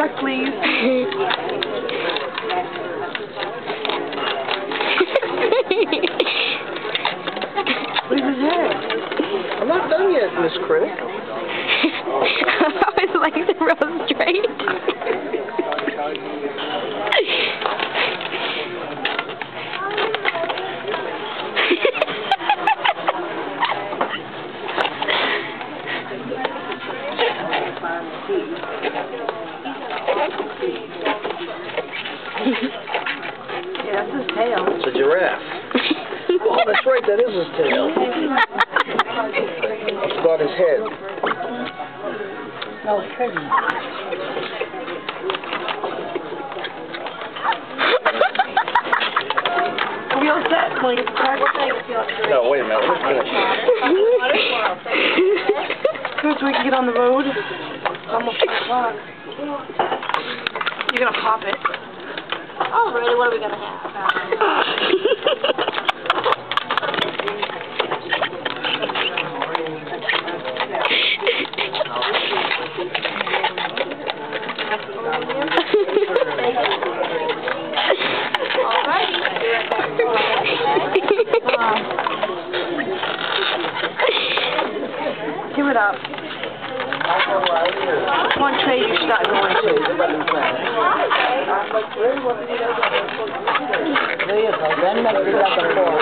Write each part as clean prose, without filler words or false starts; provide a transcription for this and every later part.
Check, please. Where's his head? I'm not done yet, Miss Critic. How his legs are real straight. Yeah, that's his tail. It's a giraffe. Oh, that's right, that is his tail. It's got his head. No kidding. Are we all set? No, wait a minute, let's finish. Good, so we can get on the road. It's almost 5 o'clock. You're gonna pop it. Oh, really? What are we gonna have? Give it up. One trade you should not go into. There you go. Then make it up and forth.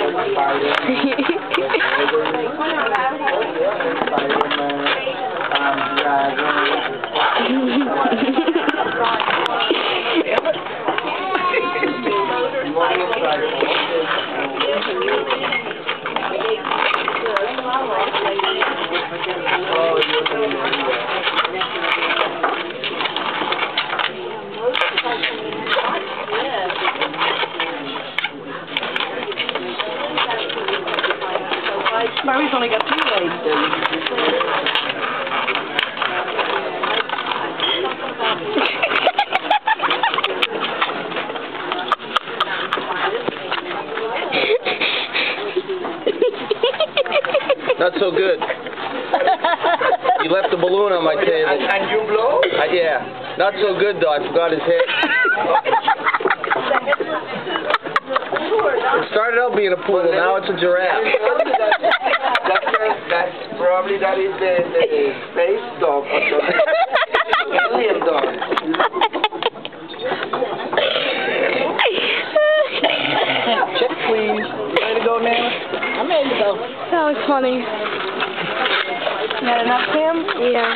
Murray's only got 2 legs. Not so good. You left the balloon on my table. And you blow? Yeah. Not so good, though. I forgot his head. It started out being a poodle, now it's a giraffe. That's probably that is the space dog or something. Alien dog. Check, please. You ready to go now? I'm ready to go. That was funny. Is that enough, Sam? Yeah.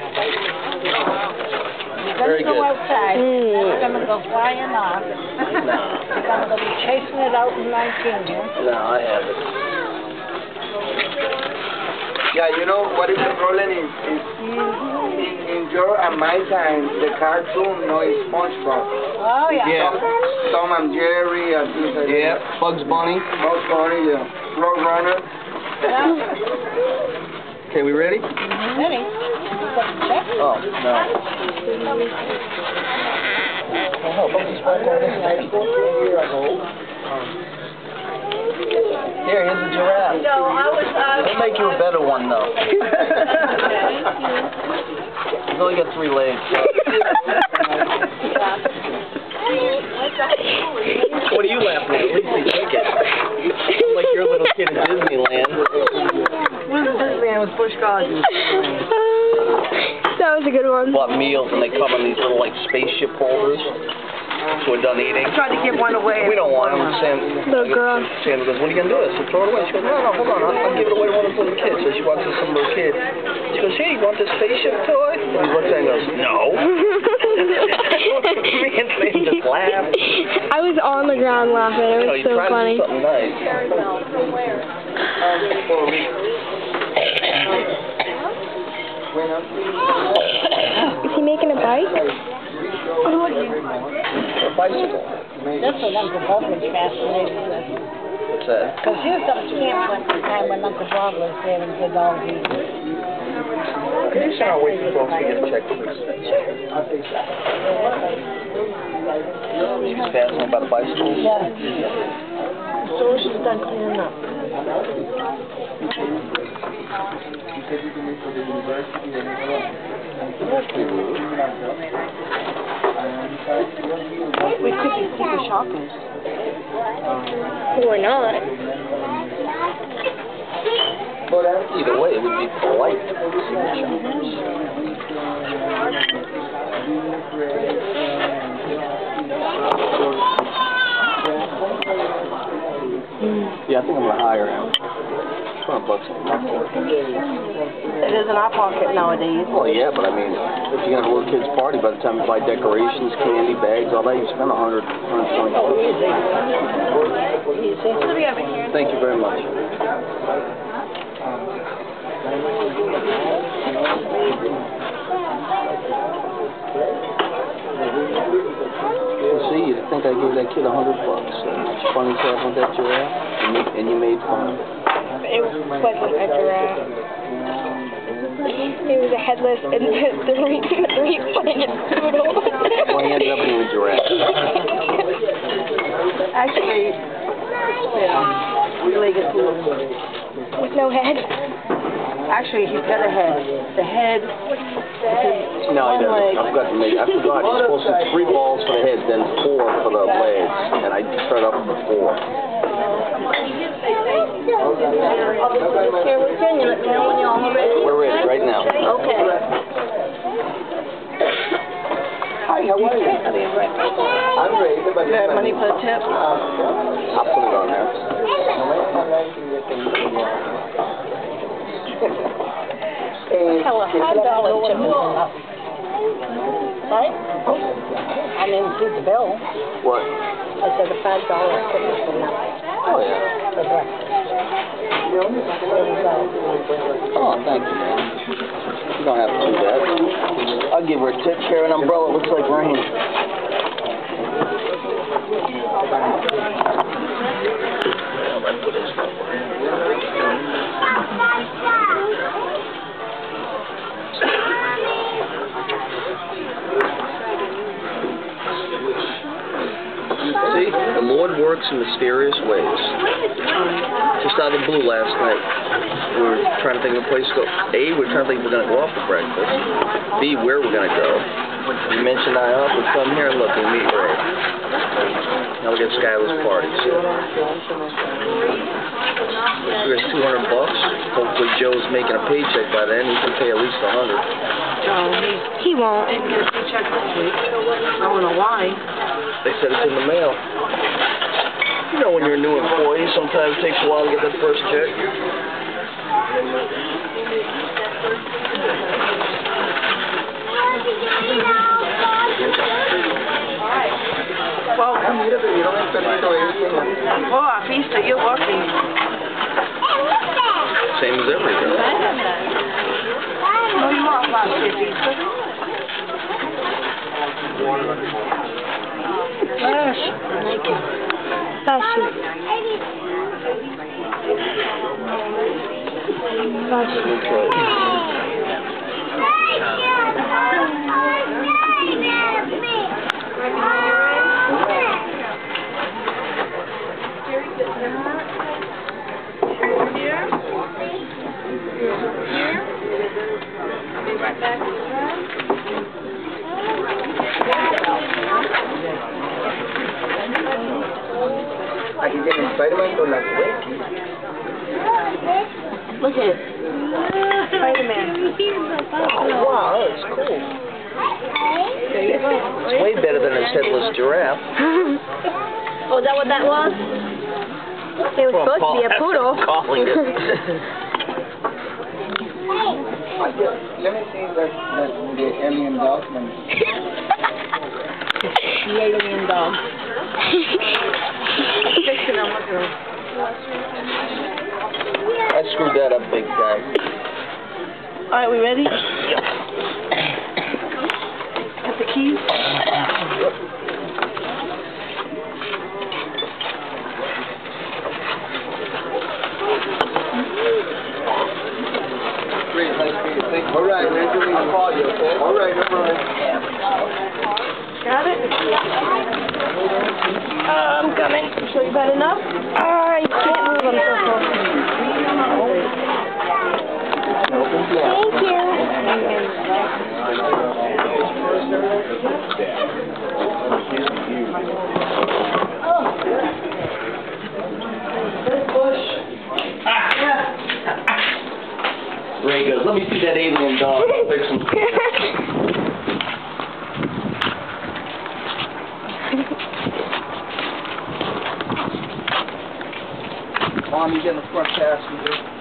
Very good. Go outside. Mm. It's going to go flying off. You're going to be chasing it out in 19, yeah? No, I have it. Yeah, you know what is the problem in your and my time, the cartoon, is SpongeBob. Oh, yeah. Yeah. Tom and Jerry and things like that. Yeah, Bugs Bunny. Bugs Bunny, yeah. Roadrunner. Okay, we ready? Ready? Oh, no. Oh, Bugs Here, here's a giraffe. No, We'll make you a better one, though. He's only got 3 legs. What are you laughing at? At least they took it. I'm like your little kid at Disneyland. Where's Disneyland with Busch Gardens? That was a good one. Bought meals and they come in these little like spaceship holders. So we're done eating. I tried to give one away. We don't want them. Little girl. Sam goes, what are you going to do? I said, throw it away. She goes, no, hold on. I'll give it away to one of the little kids. So she wants it to some little kid. She goes, hey, you want this spaceship toy? And he looks at her and goes, no. Me and Sam just laughed. I was on the ground laughing. It was so funny. Something nice. Is he making a bike? A bicycle. That's what Uncle Bob was fascinated with. What's that? Because he was up at camp one time when Uncle Bob was there and did all these. Can you send our wait for folks to get a check, please? She's fascinated about the bicycles? Yeah. So she's done cleaning up. You said you can make for the university and We could be super shoppers. Or not. Either way, it would be polite to see the shoppers. Yeah, I think I'm going to hire him. $200 a month. It is in our pocket nowadays. Well, yeah, but I mean, if you're going to have a little kid's party, by the time you buy decorations, candy, bags, all that, you spend $100, $120. Easy. Thank you very much. Well, see, you'd think I gave that kid $100. It's funny stuff with that giraffe, and you made fun. It wasn't a giraffe. It was a headless and the three-pointed poodle. Well, he ended up being a giraffe. Actually, really good poodle. With no head. Actually, he's got a head. The head. No, he doesn't. I forgot to make. I forgot. You're supposed to have 3 balls for the head, then 4 for the legs, and I started off with 4. Here, we can. You let me know when you're all ready. We're ready right now. Okay. Hi, how are you? I'm ready. You have money for the tip? I'll put it on there. Hell, $5 tip is enough. Right? I didn't see the bill. What? I said a $5 tip is enough. Oh, yeah. For breakfast. There we go. Oh, thank you, man. You don't have to do that. I'll give her a tip. Carry an umbrella. It looks like rain. See, the Lord works in mysterious ways. Just out of the blue last night, we were trying to think of a place to go. A, we're trying to think if we're going to go out for breakfast. B, where we're going to go. You mentioned we come here and look, we meet Ray. Now we got Skylar's party. So here's $200. Hopefully Joe's making a paycheck by then. He can pay at least $100. He won't. I didn't get a paycheck this week. I don't know why. They said it's in the mail. You know when you're a new employee, sometimes it takes a while to get that first check. Welcome. Oh, a fiesta, you're working. Same as everywhere. No, you want last year, fiesta. Gosh, thank you. Bless you. Bless you. Aquí tiene Spider-Man con la cueca. Look at it. Spider-Man. Oh, wow, that's cool. There you go. It's way better than his headless giraffe. Oh, is that what that was? It was supposed to be a poodle. Calling it. Let me see the alien dog. The alien dog. Fixing them, look at them. I screwed that up big time. All right, we ready? Yep. Got the keys? Great, nice to meet you. All right, man, give me a call, you okay? All right, no problem. Got it? I'm coming. So you got enough? I can't move. I'm so close. Thank you. time you get in the front passenger.